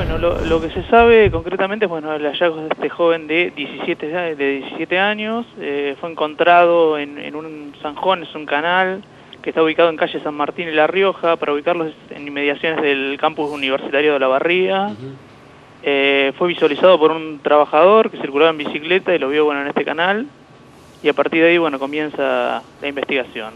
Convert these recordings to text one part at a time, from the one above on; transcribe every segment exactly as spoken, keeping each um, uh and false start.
Bueno, lo, lo que se sabe concretamente es bueno, el hallazgo de este joven de diecisiete, de diecisiete años, eh, fue encontrado en, en un zanjón, es un canal que está ubicado en calle San Martín y La Rioja, para ubicarlos en inmediaciones del campus universitario de Olavarría. Uh-huh. eh, fue visualizado por un trabajador que circulaba en bicicleta y lo vio bueno, en este canal, y a partir de ahí bueno, comienza la investigación.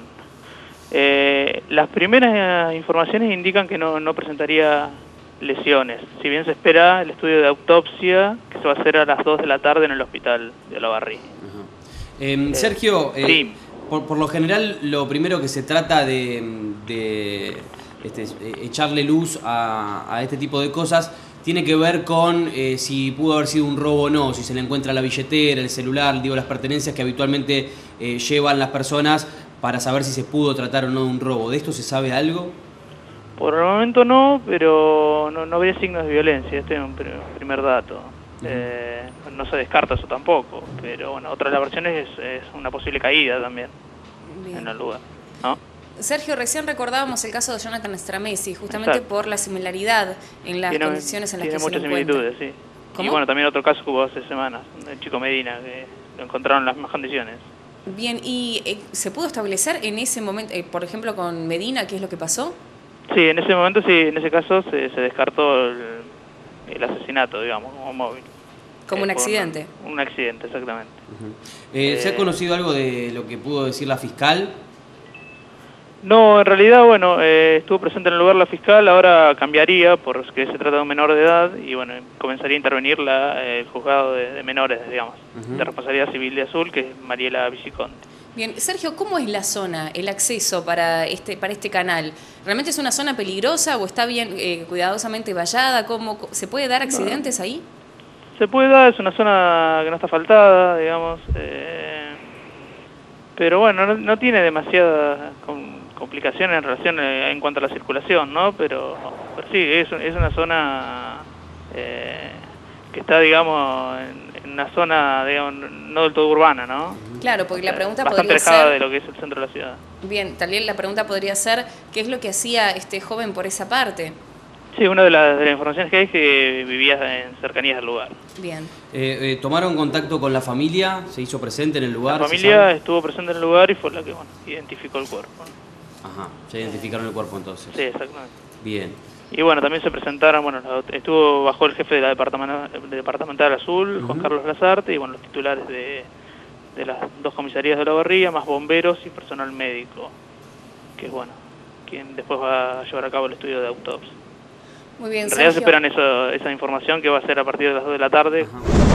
Eh, las primeras informaciones indican que no, no presentaría lesiones, si bien se espera el estudio de autopsia que se va a hacer a las dos de la tarde en el hospital de Olavarría. Uh-huh. eh, Sergio, eh, sí. por, por lo general lo primero que se trata de, de este, echarle luz a, a este tipo de cosas tiene que ver con eh, si pudo haber sido un robo o no, si se le encuentra la billetera, el celular, digo, las pertenencias que habitualmente eh, llevan las personas para saber si se pudo tratar o no de un robo. ¿De esto se sabe algo? Por el momento no, pero no, no habría signos de violencia, este es un primer dato. Uh-huh. eh, no se descarta eso tampoco, pero bueno, otra de las versiones es, es una posible caída también. Bien. En el lugar, ¿no? Sergio, recién recordábamos el caso de Jonathan Stramessi, justamente Exacto. por la similaridad en las tiene, condiciones en las que se encuentra. Tiene muchas similitudes, sí. ¿Cómo? Y bueno, también otro caso que hubo hace semanas, el chico Medina, que lo encontraron en las mismas condiciones. Bien, ¿y eh, se pudo establecer en ese momento, eh, por ejemplo, con Medina, qué es lo que pasó? Sí, en ese momento, sí, en ese caso se, se descartó el, el asesinato, digamos, como móvil. ¿Como eh, un accidente? Un, un accidente, exactamente. Uh-huh. eh, eh, ¿Se ha conocido algo de lo que pudo decir la fiscal? No, en realidad, bueno, eh, estuvo presente en el lugar la fiscal, ahora cambiaría porque se trata de un menor de edad y, bueno, comenzaría a intervenir la, el juzgado de, de menores, digamos, uh-huh. de responsabilidad civil de Azul, que es Mariela Viciconte. Bien, Sergio, ¿cómo es la zona, el acceso para este para este canal? ¿Realmente es una zona peligrosa o está bien eh, cuidadosamente vallada? ¿Cómo, ¿Se puede dar accidentes no. ahí? Se puede dar, es una zona que no está asfaltada, digamos, eh, pero bueno, no, no tiene demasiadas complicaciones en relación eh, en cuanto a la circulación, ¿no? Pero, pero sí, es, es una zona eh, que está, digamos, en, en una zona, digamos, no del todo urbana, ¿no? Claro, porque la pregunta bastante podría alejada ser... de lo que es el centro de la ciudad. Bien, también la pregunta podría ser, ¿qué es lo que hacía este joven por esa parte? Sí, una de las, de las informaciones que hay es que vivía en cercanías del lugar. Bien. Eh, eh, ¿Tomaron contacto con la familia? ¿Se hizo presente en el lugar? La familia estuvo presente en el lugar y fue la que, bueno, identificó el cuerpo. Ajá, ya identificaron el cuerpo entonces. Sí, exactamente. Bien. Y bueno, también se presentaron, bueno, estuvo bajo el jefe de la departamental, departamental Azul, uh-huh. Juan Carlos Lazarte, y bueno, los titulares de, de las dos comisarías de Olavarría, más bomberos y personal médico, que es bueno, quien después va a llevar a cabo el estudio de autopsia. Muy bien, en realidad Sergio. se esperan eso, esa información que va a ser a partir de las dos de la tarde. Ajá.